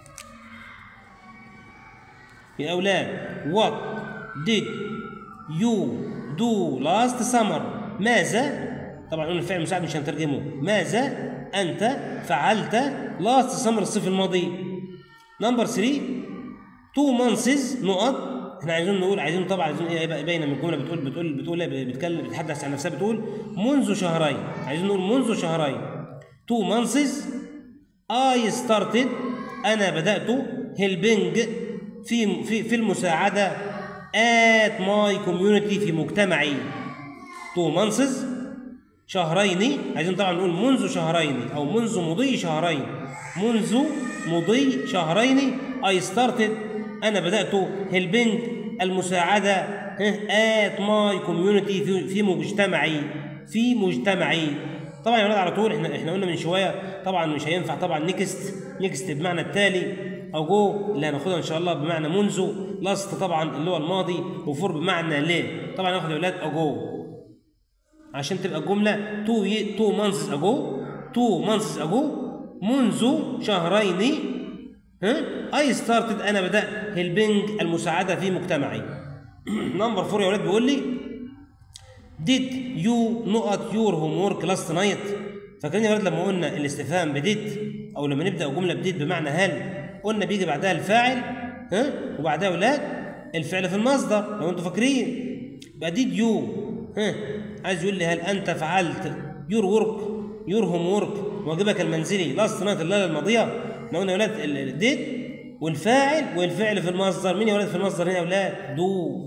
S1: يا أولاد what did you do last summer؟ ماذا؟ طبعا قلنا الفعل المساعد مش هنترجمه. ماذا أنت فعلت last summer الصيف الماضي؟ نمبر ثلاثة two months نقط. احنا عايزين نقول عايزين طبعا عايزين ايه يبقى باينه من الجمله بتقول بتقول بتقول بتتكلم بتتحدث عن نفسها، بتقول منذ شهرين. عايزين نقول منذ شهرين two months I started، انا بدات helping في في في المساعده at my community في مجتمعي. two months شهرين، عايزين طبعا نقول منذ شهرين او منذ مضي شهرين. منذ مضي شهرين I started، أنا بدأت helping المساعدة at my community في في مجتمعي في مجتمعي. طبعا يا ولاد على طول احنا احنا قلنا من شوية طبعا مش هينفع طبعا نيكست نيكست بمعنى التالي، أو جو اللي هناخدها إن شاء الله بمعنى منذ، لاست طبعا اللي هو الماضي، وفور بمعنى ليه. طبعا ناخد يا ولاد أجو عشان تبقى الجملة two two months ago two months ago منذ شهرين ها I started أنا بدأت helping المساعدة في مجتمعي. نمبر فور يا ولاد بيقول لي did you نقط your homework last night؟ فاكرين يا ولاد لما قلنا الاستفهام بديد أو لما نبدأ جملة بديد بمعنى هل، قلنا بيجي بعدها الفاعل ها وبعدها يا ولاد الفعل في المصدر لو أنتوا فاكرين. يبقى did you ها عايز يقول لي هل أنت فعلت your work your homework واجبك المنزلي last night الليلة الماضية؟ احنا قلنا يا ولاد ديد والفاعل والفعل في المصدر. مين يا ولاد في المصدر هنا يا ولاد؟ دو.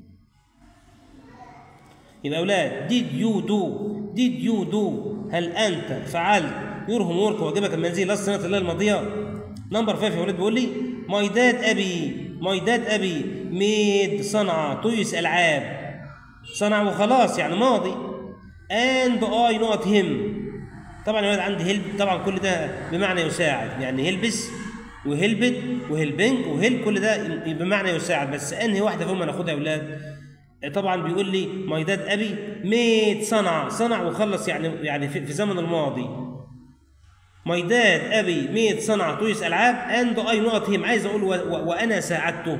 S1: يبقى يا ولاد did you do did you do هل أنت فعلت your homework واجبك المنزلي لاست سنة الليلة الماضية؟ نمبر خمسة يا ولاد بيقول لي my dad أبي my dad أبي made صنع تويس ألعاب. صنع وخلاص يعني ماضي. and I not him. طبعا يا ولاد عندي هيلب، طبعا كل ده بمعنى يساعد، يعني هيلبس وهيلبت وهيلبنج وهيلب كل ده بمعنى يساعد، بس انهي واحده فيهم هناخدها يا ولاد؟ طبعا بيقول لي ماي داد ابي ميد صنع صنع وخلص يعني يعني في, في زمن الماضي. ماي داد ابي ميد صنع تويس العاب اند اي نوت هيم. عايز اقول و و وانا ساعدته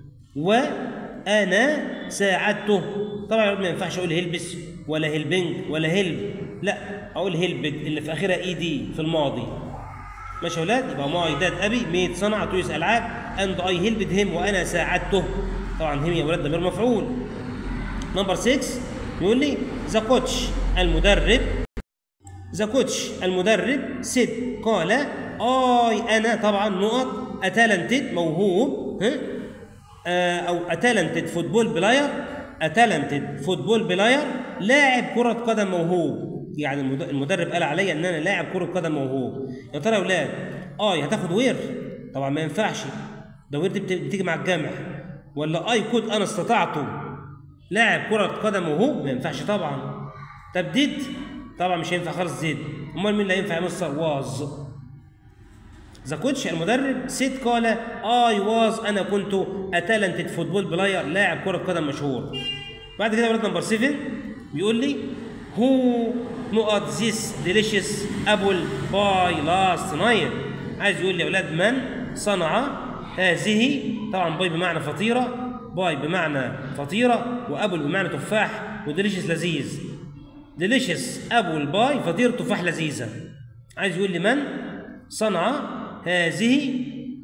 S1: وانا ساعدته. طبعا ما ينفعش اقول هيلبس ولا هيلبنج ولا هيلب، لا اقول هيلبت اللي في اخرها اي دي في الماضي. ماشي يا ولاد؟ يبقى ماي داد ابي ميد صنع تويس العاب اند اي هيلبت هيم وانا ساعدته. طبعا هيم يا ولاد ضمير مفعول. نمبر ستة يقول لي ذا كوتش المدرب ذا كوتش المدرب سيد قال اي انا طبعا نقط اتالنتد موهوب ها او اتالنتد فوتبول بلاير، اتالنتد فوتبول بلاير لاعب كرة قدم موهوب. يعني المدرب قال عليا ان انا لاعب كرة قدم موهوب. يا ترى يا اولاد اي هتاخد وير؟ طبعا ما ينفعش، ده وير دي بتيجي مع الجمع. ولا اي كود انا استطعت لاعب كرة قدم موهوب؟ ما ينفعش طبعا. طب ديد؟ طبعا مش هينفع خالص ديد. امال مين اللي هينفع يا مستر؟ واز. ذا كوتش المدرب سيد قال اي واز انا كنت اتالنتد فوتبول بلاير لاعب كرة قدم مشهور. بعد كده ولاد نمبر سبعة بيقول لي هو نقط ذيس ديليشيس ابل باي لاست نايت. عايز يقول لي يا اولاد من صنع هذه، طبعا باي بمعنى فطيره، باي بمعنى فطيره، وابل بمعنى تفاح، وديليشيس لذيذ. ديليشيس ابل باي فطيره تفاح لذيذه. عايز يقول لي من صنع هذه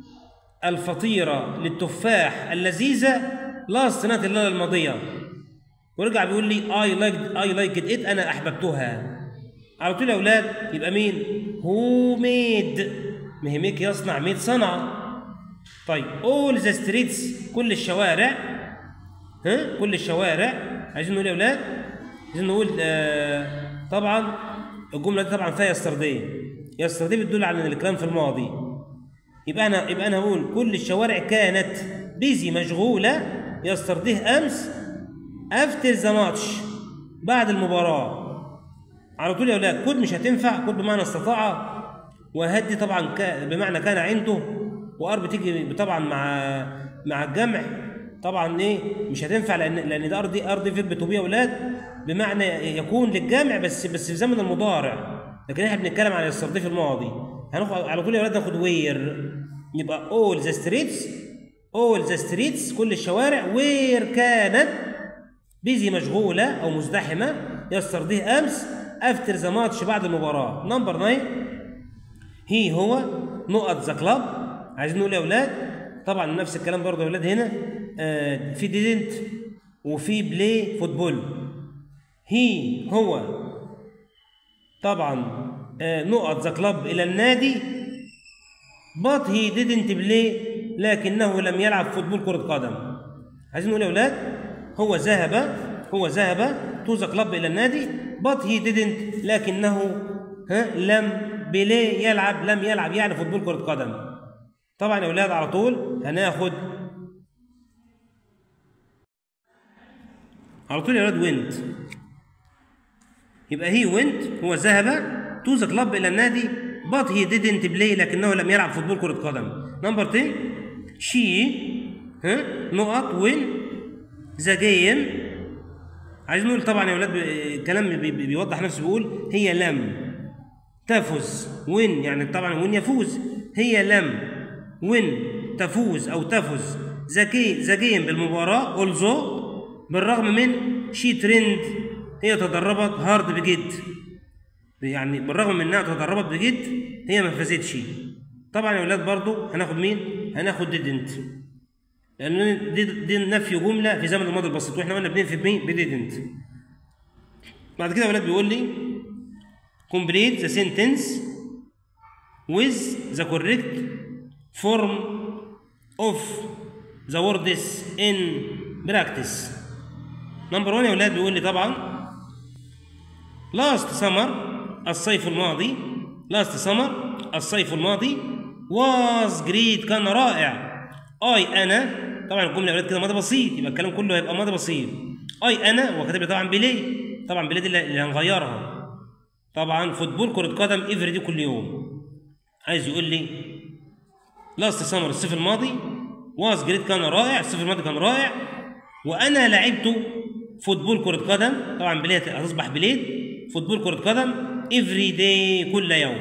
S1: الفطيره للتفاح اللذيذه لاست نايت الليله الماضيه. ورجع بيقول لي اي لايك اي لايك ات انا احببتها. على طول يا اولاد يبقى مين؟ هو ميد، ما هي ميك يصنع، ميد صنع. طيب اول ذا ستريتس كل الشوارع، ها كل الشوارع. عايزين نقول يا اولاد، عايزين نقول آه طبعا الجمله دي طبعا فيها يسترديه. يسترديه بتدل على الكلام في الماضي. يبقى انا يبقى انا هقول كل الشوارع كانت بيزي مشغوله يسترديه امس افتر ذا ماتش بعد المباراه. على طول يا اولاد كود مش هتنفع، كود بمعنى استطاع، وهدي طبعا بمعنى كان عنده، وار بتيجي طبعا مع مع الجمع طبعا ايه مش هتنفع، لان لان ده ارضي ارضي فيرب تو بي يا اولاد بمعنى يكون للجمع بس بس في زمن المضارع، لكن احنا بنتكلم عن الصرف الماضي. هناخد على طول يا اولاد ناخد وير، يبقى all the streets all the streets كل الشوارع وير كانت بيزي مشغوله او مزدحمه يسترضيه امس افتر ذا ماتش بعد المباراه. نمبر تسعة هي هو نقط ذا كلاب. عايزين نقول يا اولاد طبعا نفس الكلام برضه يا اولاد هنا آه في ديدنت وفي بلاي فوتبول. هي هو طبعا آه نقط ذا كلاب الى النادي but he didn't play لكنه لم يلعب فوتبول كرة قدم. عايزين نقول يا اولاد هو ذهب هو ذهب تو ذا كلاب الى النادي but he didn't لكنه ها لم بلاي يلعب لم يلعب يعني فوتبول كرة قدم. طبعا يا اولاد على طول هناخد على طول يا اولاد went، يبقى هي went هو ذهب تو ذا كلاب الى النادي but he didn't play لكنه لم يلعب فوتبول كرة قدم. نمبر عشرة she ها نقط win ذا جيم. عايزين نقول طبعا يا اولاد الكلام بيوضح نفسه، بيقول هي لم تفز وين يعني طبعا وين يفوز، هي لم وين تفوز او تفز ذا جيم بالمباراه اولزو بالرغم من شي ترند هي تدربت هارد بجد، يعني بالرغم من انها تدربت بجد هي ما فازتش. طبعا يا اولاد برضو هناخد مين؟ هناخد didn't لان دي, دي نفي جمله في زمن الماضي البسيط واحنا قلنا بننفي بمين؟ بديدنت. بعد كده يا اولاد بيقول لي complete the sentence with the correct form of the words in practice. نمبر واحد يا اولاد بيقول لي طبعا last summer الصيف الماضي last summer الصيف الماضي was great كان رائع. I أنا طبعا الجملة يا اولاد كده ماضي بسيط يبقى الكلام كله هيبقى ماضي بسيط. I أنا وكاتب لي طبعا بلاي، طبعا بلاي دي اللي هنغيرها طبعا فوتبول كرة قدم افري دي كل يوم. عايز يقول لي لاست سمر الصيف الماضي واز جريت كان رائع، الصيف الماضي كان رائع، وانا لعبت فوتبول كرة قدم طبعا بلاي هتصبح بليد فوتبول كرة قدم افري داي كل يوم.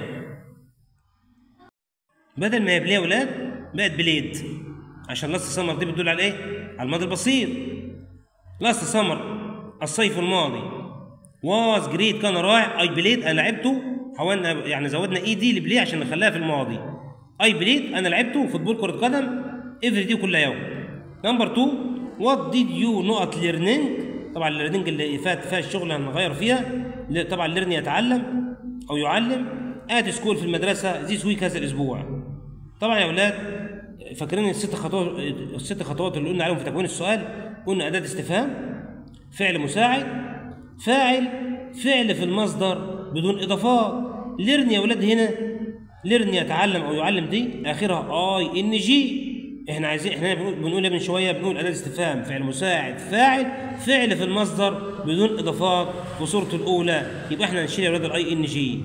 S1: بدل ما هي بلاي يا اولاد بقت بليد عشان لاست سمر دي بتدل على ايه؟ على الماضي البسيط. لاست سمر الصيف الماضي واز جريت كان رائع، اي بليد انا لعبته، حاولنا يعني زودنا اي دي لبلاي عشان نخليها في الماضي. اي بليد انا لعبته فوتبول كرة قدم افري دي كل يوم. نمبر اتنين وات ديد يو نقط ليرنينج، طبعا الليرنينج اللي فات فيها الشغل هنغير فيها طبعا ليرن يتعلم او يعلم ات سكول في المدرسه ذيس ويك هذا الاسبوع. طبعا يا اولاد فاكرين الست خطوات الست خطوات اللي قلنا عليهم في تكوين السؤال؟ قلنا أداة استفهام، فعل مساعد، فاعل، فعل في المصدر بدون إضافات. ليرن يا ولاد هنا، ليرن يتعلم أو يعلم دي آخرها أي إن جي. إحنا عايزين إحنا بنقول من شوية بنقول أداة استفهام، فعل مساعد، فاعل، فعل في المصدر بدون إضافات في صورته الأولى. يبقى إحنا نشيل يا ولاد الأي إن جي.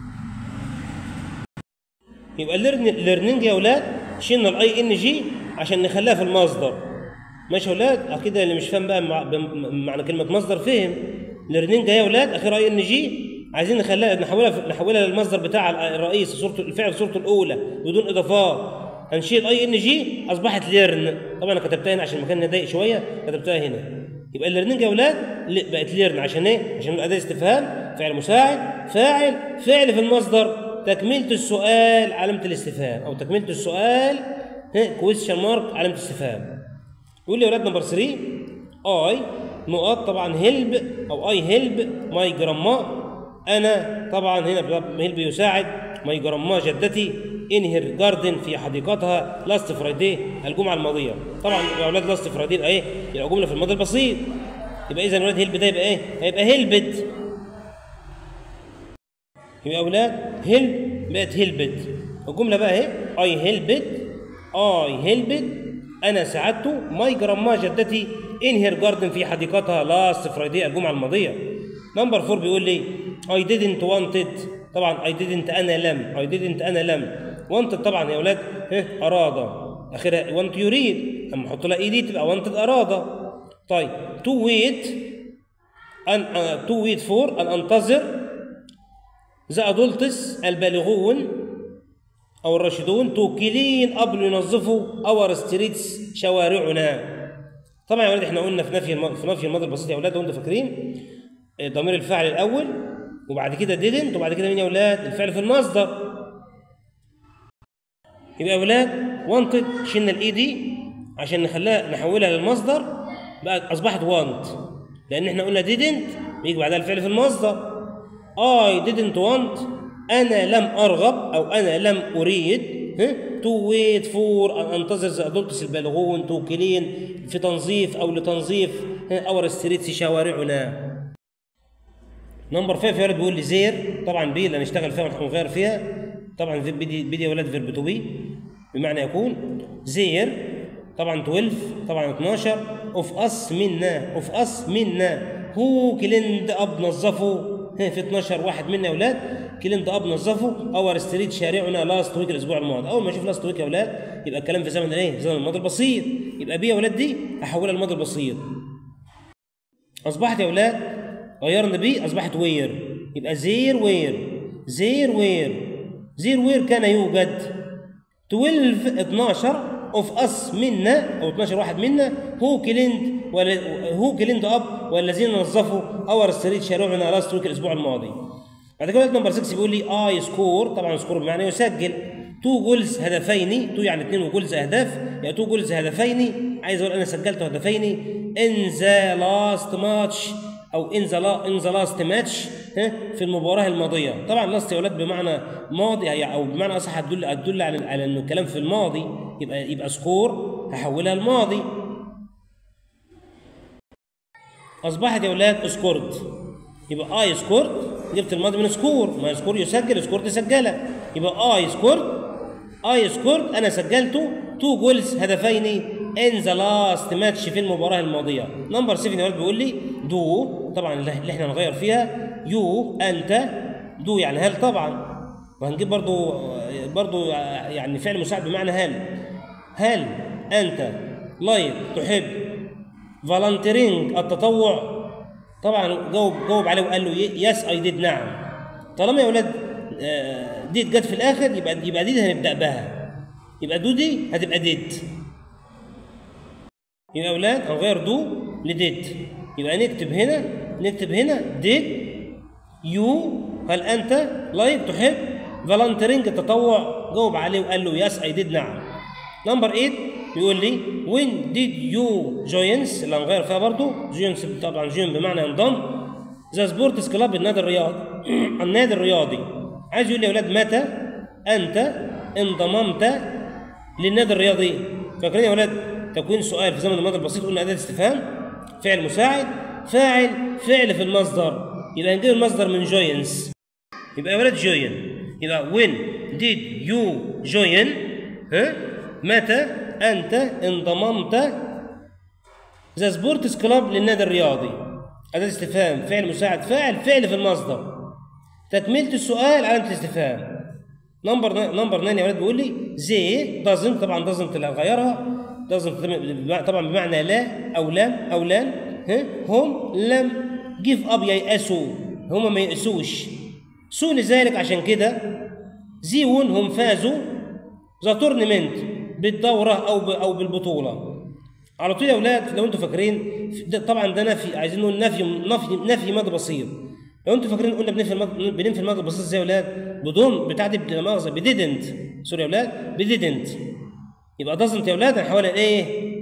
S1: يبقى الليرنينج يا ولاد شلنا الاي ان جي عشان نخليها في المصدر. ماشي يا ولاد؟ اكيد اللي مش فاهم بقى معنى كلمه مصدر فهم. ليرنينج يا ولاد اخرها اي ان جي، عايزين نخليها نحولها نحولها للمصدر بتاع الرئيسي صورته الفعل صورته الاولى بدون اضافات. هنشيل اي ان جي اصبحت ليرن. طبعا انا كتبتها هنا عشان المكان ضيق شويه، كتبتها هنا. يبقى الليرنينج يا ولاد بقت ليرن عشان ايه؟ عشان اداه استفهام، فعل مساعد، فاعل، فعل في المصدر، تكملة السؤال علامة الاستفهام، أو تكملة السؤال كويستشن مارك علامة استفهام. يقول لي يا ولاد نمبر ثلاثة أي نقاط طبعا هيلب أو أي هيلب ماي جراما. أنا طبعا هنا هيلب يساعد ماي جراما جدتي إن هير جاردن في حديقتها لاست فرايداي الجمعة الماضية. طبعا يا ولاد لاست فرايداي يبقى إيه؟ يبقى جملة في الماضي البسيط. يبقى إذا يا ولاد هيلب ده يبقى إيه؟ هيبقى هيلبت. يبقى أولاد هيلب بقت هيلبت. الجملة بقى اهي اي هيلبت اي هيلبت أنا ساعدته ماي جراما جدتي إن هير جاردن في حديقتها لاست فرايداي الجمعة الماضية. نمبر أربعة بيقول لي I didn't wanted. طبعا I didn't أنا لم I didn't أنا لم wanted طبعا يا أولاد أراد آخرها want يريد، أما أحط لها إي دي تبقى wanted أراد. طيب to wait أن uh, to wait for أن أنتظر ذا أدولتس البالغون أو الراشدون تو كلين أب ينظفوا أور ستريتس شوارعنا. طبعا يا ولاد احنا قلنا في نفي الم... في نفي الماضي البسيط يا ولاد وانتم فاكرين ضمير الفاعل الأول وبعد كده didn't وبعد كده مين يا ولاد؟ الفعل في المصدر. يبقى يا ولاد wanted شلنا الإي دي عشان نخليها نحولها للمصدر بقى أصبحت want، لأن احنا قلنا didn't بيجي بعدها الفعل في المصدر. I didn't want أنا لم أرغب أو أنا لم أريد to wait for أن أنتظر ذا أدولتس البالغون تو كلين في تنظيف أو لتنظيف أور ستريتس شوارعنا. نمبر خمسة يا ولاد بيقول لي زير، طبعا بي اللي هنشتغل فيها ونغير فيها. طبعا بدي بدي يا ولاد فيرب تو بي بمعنى يكون. زير طبعا اثنا عشر طبعا اثناشر اوف اس منا اوف اس منا هو كليند اب نظفوا في اثناشر واحد منا يا ولاد كليند اب نظفوا اور ستريت شارعنا لاست ويك الاسبوع الماضي. اول ما اشوف لاست ويك يا ولاد يبقى الكلام في زمن ايه؟ زمن الماضي البسيط. يبقى بي يا ولاد دي احولها للماضي البسيط. اصبحت يا ولاد غيرنا بي اصبحت وير. يبقى زير وير زير وير زير وير كان يوجد اثناشر اثناشر اوف اس منا او اثناشر واحد منا هو كليند ولا هو كليند اب والذين نظفوا اور ستريت شارعنا لاست ويك الاسبوع الماضي. بعد كده نمبر ستة بيقول لي اي سكور، طبعا سكور بمعنى يسجل. تو جولز هدفين، تو يعني اثنين وجولز اهداف، يعني تو جولز هدفين. عايز اقول انا سجلت هدفين ان ذا لاست ماتش او ان ذا ان ذا لاست ماتش في المباراه الماضيه. طبعا لاست يا ولاد بمعنى ماضي او بمعنى اصح هتدل هتدل على على انه الكلام في الماضي. يبقى يبقى سكور هحولها الماضي. اصبحت يا ولاد سكورت. يبقى اي سكورت جبت الماضي من سكور، ما سكور يسجل سكورت سجلها. يبقى اي سكورت اي سكورت انا سجلته تو جولز هدفين ان ذا لاست ماتش في المباراه الماضيه. نمبر سبعة يا ولاد بيقول لي دو، طبعا اللي احنا هنغير فيها يو انت. دو يعني هل طبعا، وهنجيب برضو برضو يعني فعل مساعد بمعنى هل. هل انت لايك تحب فالنتيرنج التطوع؟ طبعا جاوب جاوب عليه وقال له يس اي ديد نعم. طالما يا ولاد ديد جت في الاخر يبقى يبقى ديد هنبدا بها. يبقى دو دي هتبقى ديد. يبقى يا ولاد هنغير دو لديد. يبقى نكتب هنا نكتب هنا ديد يو هل انت لايك تحب فالنتيرنج التطوع؟ جاوب عليه وقال له يس اي ديد نعم. نمبر ثمانية بيقول لي when did you join اللي هنغير فيها برضو join طبعا join بمعنى انضم. ذا سبورتس كلاب النادي الرياضي النادي الرياضي. عايز يقول لي يا ولاد متى انت انضممت للنادي الرياضي. فاكرين يا ولاد تكوين سؤال في زمن الماضي البسيط قلنا أداة استفهام، فعل مساعد، فاعل، فعل في المصدر. يبقى هنجيب المصدر من joins. يبقى يا ولاد join. يبقى when did you join؟ ها؟ متى أنت انضممت ذا سبورتس كلاب للنادي الرياضي؟ أداة استفهام، فعل مساعد، فاعل، فعل في المصدر. تكملة السؤال علامة الاستفهام. نمبر نمبر تسعة يا ولاد بيقول لي زي doesn't، طبعا doesn't اللي هنغيرها، doesn't طبعا بمعنى لا أو لم أو لن. ها؟ هم لم give up ييأسوا، هم ما ييأسوش. سو لذلك عشان كده زيون هم فازوا ذا تورنمنت بالدورة أو أو بالبطولة. على طول يا أولاد لو أنتم فاكرين ده طبعا ده نفي، عايزين نقول نفي نفي نفي ماضي بسيط. لو أنتم فاكرين قلنا بننفي الماضي بننفي الماضي البسيط إزاي يا أولاد؟ بدون بتاع دي لا مؤاخذة بديدنت، سوري يا أولاد بديدنت. يبقى دازنت يا أولاد هنحولها لإيه؟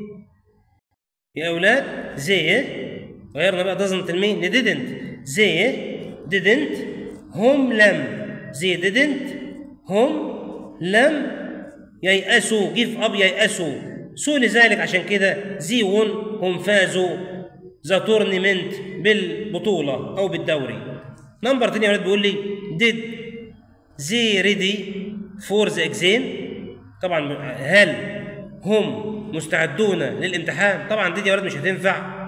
S1: يا أولاد زي غيرنا بقى دازنت لمين؟ لديدنت. زي ديدنت هم لم، زي ديدنت هم لم ييأسوا، جيف أب ييأسوا. سو لذلك عشان كده زيون هم فازوا ذا تورنمنت بالبطولة أو بالدوري. نمبر اتنين يا ولاد بيقول لي did they ready for the exam؟ طبعا هل هم مستعدون للامتحان؟ طبعا دي يا ولاد مش هتنفع.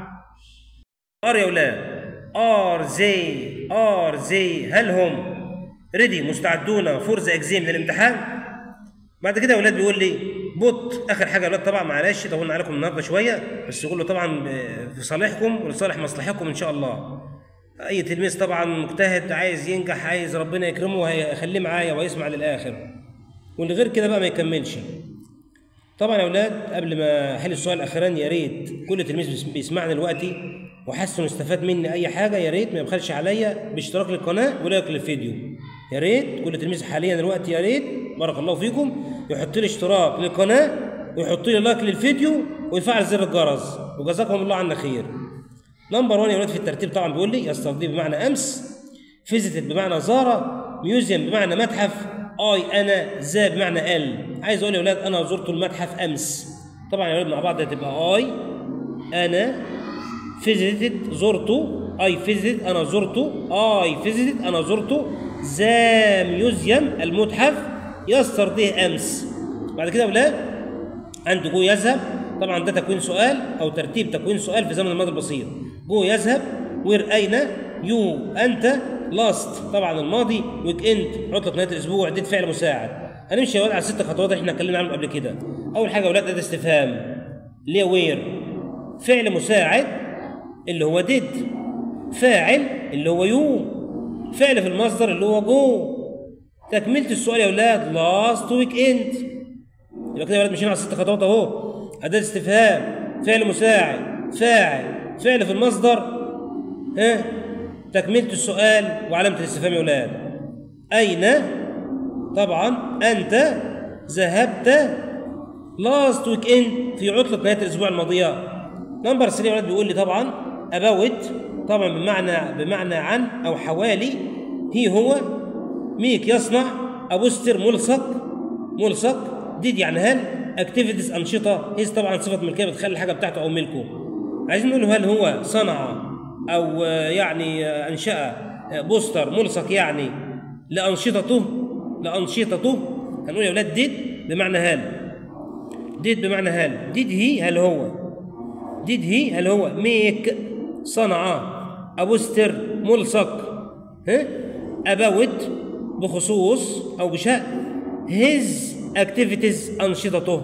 S1: ار يا ولاد ار زي ار زي هل هم ريدي مستعدون فور ذا اكزام للامتحان؟ بعد كده يا ولاد بيقول لي بوت اخر حاجه يا ولاد. طبعا معلش طولنا عليكم النهارده شويه، بس يقول له طبعا في صالحكم ولصالح مصلحتكم ان شاء الله. اي تلميذ طبعا مجتهد عايز ينجح، عايز ربنا يكرمه هيخليه معايا ويسمع للاخر، واللي غير كده بقى ما يكملش. طبعا يا اولاد قبل ما احل السؤال الاخراني يا ريت كل تلميذ بيسمعني دلوقتي وحاسس انه استفاد مني اي حاجه يا ريت ما يبخلش عليا باشتراك للقناه ولايك للفيديو. يا ريت كل تلميذ حاليا دلوقتي يا ريت بارك الله فيكم يحط لي اشتراك للقناه ويحط لي لايك للفيديو ويفعل زر الجرس، وجزاكم الله عنا خير. نمبر واحد يا ولاد في الترتيب طبعا بيقول لي يستضيف بمعنى امس، فيزيتد بمعنى زار، ميوزيوم بمعنى متحف، اي انا، ذا بمعنى ال. عايز اقول يا ولاد انا زرت المتحف امس. طبعا يا ولاد مع بعض هتبقى اي انا فيزيتد زرته، اي فيزيتد انا زرته، اي فيزيتد انا زرته، ذا ميوزيوم المتحف يسترضيه امس. بعد كده يا ولاد عنده جو يذهب، طبعا ده تكوين سؤال او ترتيب تكوين سؤال في زمن الماضي البسيط. جو يذهب، وير اين، يو انت، لاست طبعا الماضي، ويك اند عطله نهايه الاسبوع، دي فعل مساعد. هنمشي يا ولاد على الست خطوات اللي احنا اتكلمنا عنهم قبل كده. اول حاجه يا ولاد اداه استفهام اللي هي وير، فعل مساعد اللي هو ديد، فاعل اللي هو يو، فعل في المصدر اللي هو جو. تكمله السؤال يا ولاد لاست ويك اند. يبقى كده يا ولاد مشينا على الست خطوات اهو. اداه استفهام، فعل مساعد، فاعل، فعل في المصدر، ها تكمله السؤال وعلامه الاستفهام يا ولاد. اين طبعا انت ذهبت لاست ويك اند في عطله نهايه الاسبوع الماضيه. نمبر ثلاثة يا ولاد بيقول لي طبعا اباوت طبعا بمعنى بمعنى عن او حوالي، هي هو، ميك يصنع، ابوستر ملصق ملصق، ديد يعني هل، اكتيفيتيز انشطه، هيز طبعا صفه ملكيه بتخلي الحاجه بتاعته او ملكه. عايزين نقول هل هو صنع او يعني انشأ بوستر ملصق يعني لانشطته لانشطته. هنقول يا ولاد ديد بمعنى هل، ديد بمعنى هل، ديد هي هل هو، ديد هي هل هو ميك صنع، ابوستر ملصق، ها اباوت بخصوص او بشأن، هيز اكتيفيتيز انشطته.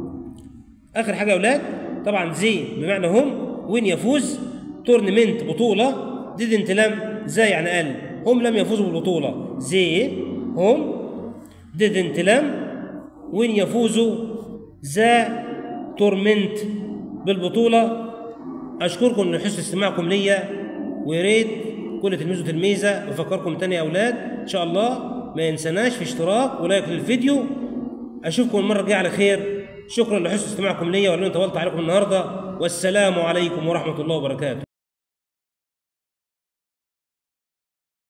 S1: اخر حاجه يا اولاد طبعا زي بمعنى هم، وين يفوز، تورنمنت بطوله، ديدنت لم، زي يعني قال هم لم يفوزوا بالبطوله، زي هم ديدنت لم، وين يفوزوا ذا تورمنت بالبطوله. اشكركم لحسن استماعكم ليا، ويا ريت كل تلميذ وتلميذه بفكركم تاني يا اولاد ان شاء الله ما ينسناش في اشتراك ولايك للفيديو. اشوفكم المره الجايه على خير. شكرا لحسن استماعكم ليا، ولو طولت عليكم النهارده، والسلام عليكم ورحمه الله وبركاته.